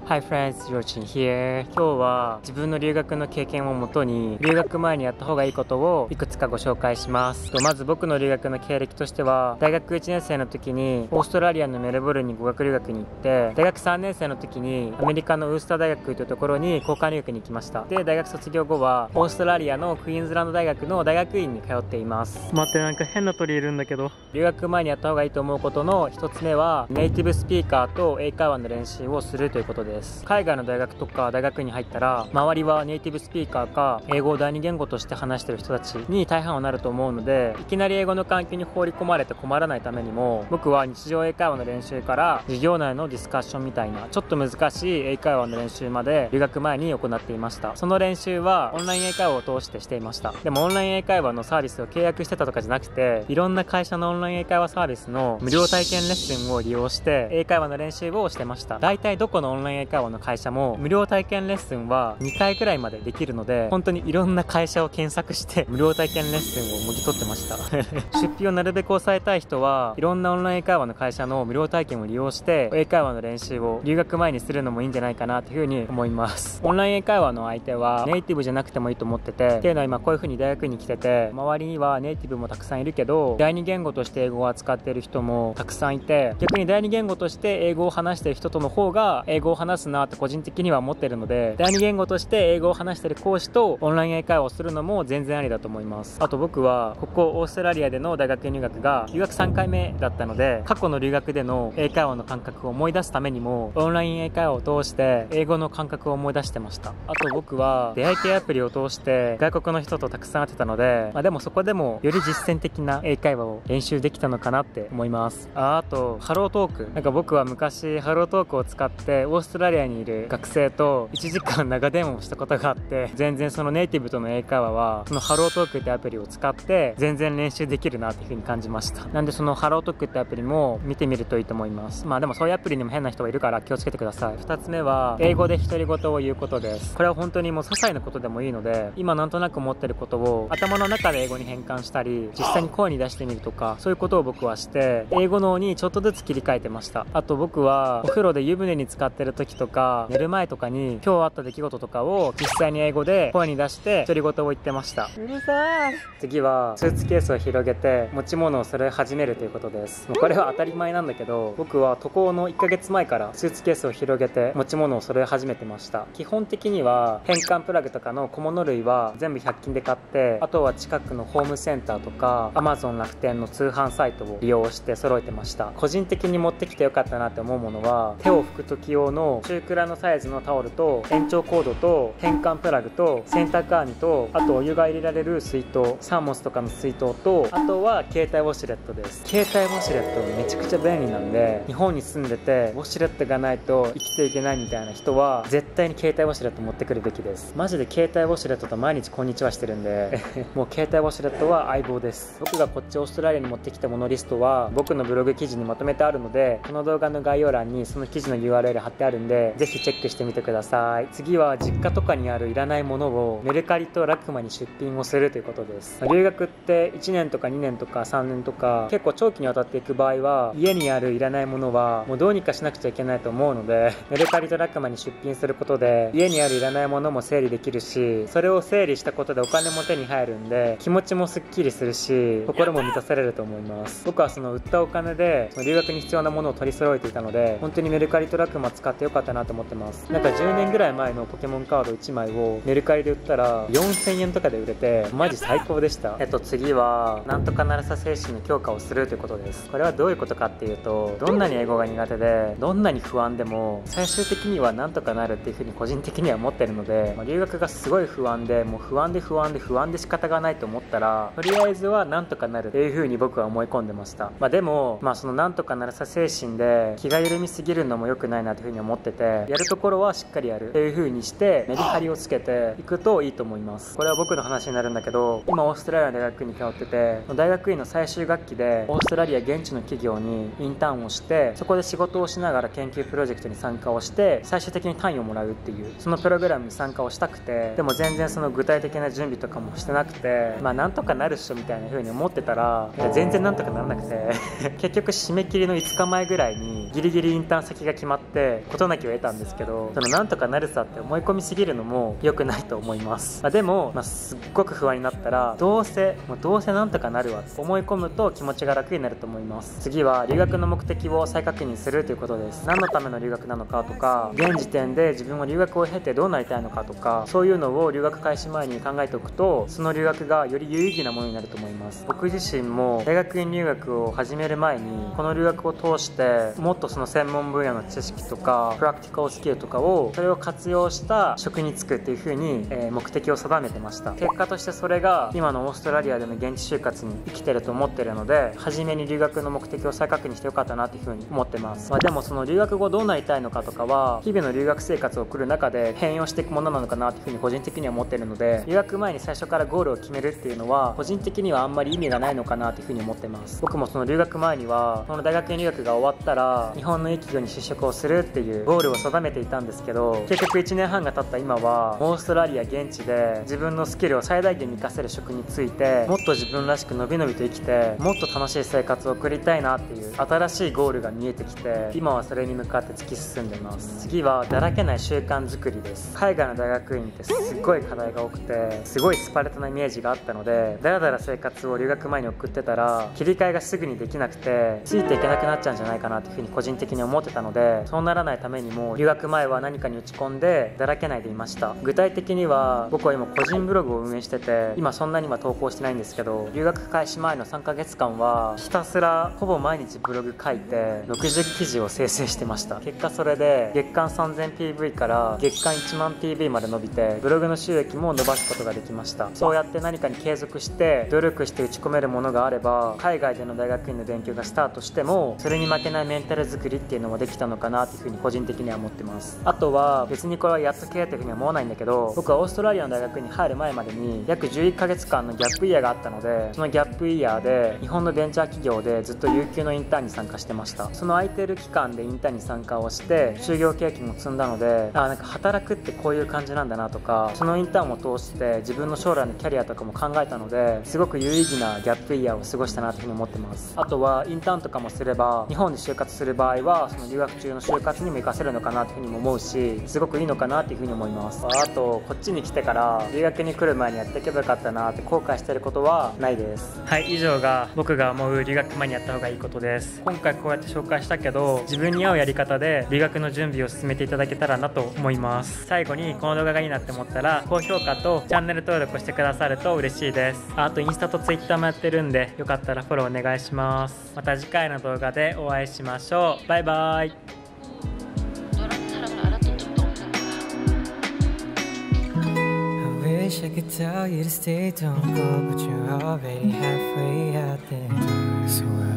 Hi friends, Yorchin here. 今日は自分の留学の経験をもとに留学前にやった方がいいことをいくつかご紹介します。まず僕の留学の経歴としては、大学1年生の時にオーストラリアのメルボルンに語学留学に行って、大学3年生の時にアメリカのウースター大学というところに交換留学に行きました。で、大学卒業後はオーストラリアのクイーンズランド大学の大学院に通っています。待って、なんか変な鳥いるんだけど。留学前にやった方がいいと思うことの一つ目は、ネイティブスピーカーと英会話の練習をするということです。海外の大学とか大学に入ったら、周りはネイティブスピーカーか英語を第二言語として話している人たちに大半はなると思うので、いきなり英語の環境に放り込まれて困らないためにも、僕は日常英会話の練習から授業内のディスカッションみたいなちょっと難しい英会話の練習まで留学前に行っていました。その練習はオンライン英会話を通してしていました。でもオンライン英会話のサービスを契約してたとかじゃなくて、いろんな会社のオンライン英会話サービスの無料体験レッスンを利用して英会話の練習をしてました。大体どこのオンライン英会話の会社も無料体験レッスンは2回くらいまでできるので、本当にいろんな会社を検索して無料体験レッスンをもぎ取ってました出費をなるべく抑えたい人はいろんなオンライン英会話の会社の無料体験を利用して英会話の練習を留学前にするのもいいんじゃないかなというふうに思います。オンライン英会話の相手はネイティブじゃなくてもいいと思ってて、っていうのは今こういうふうに大学に来てて、周りにはネイティブもたくさんいるけど第二言語として英語を扱っている人もたくさんいて、逆に第二言語として英語を話している人との方が英語を話すなって個人的には思ってるので、第二言語として英語を話している講師とオンライン英会話をするのも全然ありだと思います。あと僕はここオーストラリアでの大学入学が留学3回目だったので、過去の留学での英会話の感覚を思い出すためにもオンライン英会話を通して英語の感覚を思い出してました。あと僕は出会い系アプリを通して外国の人とたくさん会ってたので、でもそこでもより実践的な英会話を練習できたのかなって思います。あとハロートーク、なんか僕は昔ハロートークを使ってオーストラリアにいる学生と1時間長電話をしたことがあって、全然そのネイティブとの英会話はそのハロートークってアプリを使って全然練習できるなっていう風に感じました。なんでそのハロートークってアプリも見てみるといいと思います。でもそういうアプリにも変な人がいるから気をつけてください。2つ目は英語で独り言を言うことです。これは本当にもう些細なことでもいいので、今なんとなく思ってることを頭の中で英語に変換したり、実際に声に出してみるとか、そういうことを僕はして英語の方にちょっとずつ切り替えてました。あと僕はお風呂で湯船に浸かってる時とか寝る前とかに今日あった出来事とかを実際に英語で声に出して独り言を言ってました。うるさい。次はスーツケースを広げて持ち物を揃え始めるということです。これは当たり前なんだけど、僕は渡航の1ヶ月前からスーツケースを広げて持ち物を揃え始めてました。基本的には変換プラグとかの小物類は全部100均で買って、あとは近くのホームセンターとか Amazon 楽天の通販サイトを利用して揃えてました。個人的に持ってきてよかったなって思うものは、手を拭く時用の中くらのサイズのタオルと延長コードと変換プラグと洗濯網と、あとお湯が入れられる水筒、サーモスとかの水筒と、あとは携帯ウォシュレットです。携帯ウォシュレットめちゃくちゃ便利なんで、日本に住んでてウォシュレットがないと生きていけないみたいな人は絶対に携帯ウォシュレット持ってくるべきです。マジで携帯ウォシュレットと毎日こんにちはしてるんでもう携帯ウォシュレットは相棒です。僕がこっちオーストラリアに持ってきたものリストは僕のブログ記事にまとめてあるので、この動画の概要欄にその記事の URL 貼ってあるんで、ぜひチェックしてみてください。次は実家とかにあるいらないものをメルカリとラクマに出品をするということです。留学って1年とか2年とか3年とか結構長期にわたっていく場合は、家にあるいらないものはもうどうにかしなくちゃいけないと思うので、メルカリとラクマに出品することで家にあるいらないものも整理できるし、それを整理したことでお金も手に入るんで気持ちもすっきりするし、心も満たされると思います。僕はその売ったお金でその留学に必要なものを取り揃えていたので、本当にメルカリとラクマ使ってよかったなと思ってます。なんか10年ぐらい前のポケモンカード1枚をメルカリで売ったら4000円とかで売れてマジ最高でした。次はなんとかなるさ精神の強化をするということです。これはどういうことかっていうと、どんなに英語が苦手でどんなに不安でも最終的にはなんとかなるっていうふうに個人的には思ってるので、留学がすごい不安でもう不安で仕方がないと思ったら、とりあえずはなんとかなるっていうふうに僕は思い込んでました。でもそのなんとかなるさ精神で気が緩みすぎるのも良くないなというふうに思ってて、やるところはしっかりやるっていう風にしてメリハリをつけていくといいと思います。これは僕の話になるんだけど、今オーストラリアの大学に通ってて、大学院の最終学期でオーストラリア現地の企業にインターンをして、そこで仕事をしながら研究プロジェクトに参加をして最終的に単位をもらうっていう、そのプログラムに参加をしたくて、でも全然その具体的な準備とかもしてなくて、なんとかなるっしょみたいな風に思ってたら全然なんとかならなくて結局締め切りの5日前ぐらいにギリギリインターン先が決まって事な気を得たんですけど、なんとかなるさって思い込みすぎるのも良くないと思います。でも、すっごく不安になったらどうせなんとかなるわって思い込むと気持ちが楽になると思います。次は留学の目的を再確認するということです。何のための留学なのかとか、現時点で自分は留学を経てどうなりたいのかとか、そういうのを留学開始前に考えておくと、その留学がより有意義なものになると思います。僕自身も大学院留学を始める前に、この留学を通してもっとその専門分野の知識とかプラクティカルスキルとかそれを活用した職に就くっていう風に、目的を定めてました。結果としてそれが今のオーストラリアでの現地就活に生きてると思ってるので、初めに留学の目的を再確認してよかったなっていう風に思ってます。でもその留学後どうなりたいのかとかは日々の留学生活を送る中で変容していくものなのかなっていう風に個人的には思ってるので、留学前に最初からゴールを決めるっていうのは個人的にはあんまり意味がないのかなっていう風に思ってます。僕もその留学前にはこの大学院留学が終わったら日本のいい企業に就職をするっていうゴールを定めていたんですけど、結局1年半が経った今はオーストラリア現地で自分のスキルを最大限に活かせる職に就いて、もっと自分らしくのびのびと生きてもっと楽しい生活を送りたいなっていう新しいゴールが見えてきて、今はそれに向かって突き進んでます。次はだらけない習慣作りです。海外の大学院ってすっごい課題が多くてすごいスパルタなイメージがあったので、だらだら生活を留学前に送ってたら切り替えがすぐにできなくてついていけなくなっちゃうんじゃないかなっていうふうに個人的に思ってたので、そうならないためにも留学前は何かに打ち込んでだらけないでいました。具体的には僕は今個人ブログを運営してて、今そんなには投稿してないんですけど、留学開始前の3ヶ月間はひたすらほぼ毎日ブログ書いて60記事を生成してました。結果それで月間 3000PV から月間1万 PV まで伸びて、ブログの収益も伸ばすことができました。そうやって何かに継続して努力して打ち込めるものがあれば、海外での大学院の勉強がスタートしてもそれに負けないメンタル作りっていうのもできたのかなっていうふうに個人的には思ってます。あとは別にこれはやっとけっていうふうには思わないんだけど、僕はオーストラリアの大学に入る前までに約11ヶ月間のギャップイヤーがあったので、そのギャップイヤーで日本のベンチャー企業でずっと有給のインターンに参加してました。その空いてる期間でインターンに参加をして就業経験も積んだので、なんか働くってこういう感じなんだなとか、そのインターンを通して自分の将来のキャリアとかも考えたので、すごく有意義なギャップイヤーを過ごしたなというふうに思ってます。あとはインターンとかもすれば日本で就活する場合はその留学中の就活にも活かせるのかなというふうにも思うし、すごくいいのかなというふうに思います。あとこっちに来てから留学に来る前にやっていけばよかったなって後悔してることはないです。はい、以上が僕が思う留学前にやった方がいいことです。今回こうやって紹介したけど、自分に合うやり方で留学の準備を進めていただけたらなと思います。最後にこの動画がいいなって思ったら高評価とチャンネル登録をしてくださると嬉しいです。あとインスタとツイッターもやってるんで、よかったらフォローお願いします。また次回の動画でお会いしましょう。バイバイ。 Wish I could tell you to stay, don't go, but you're already halfway out the door. So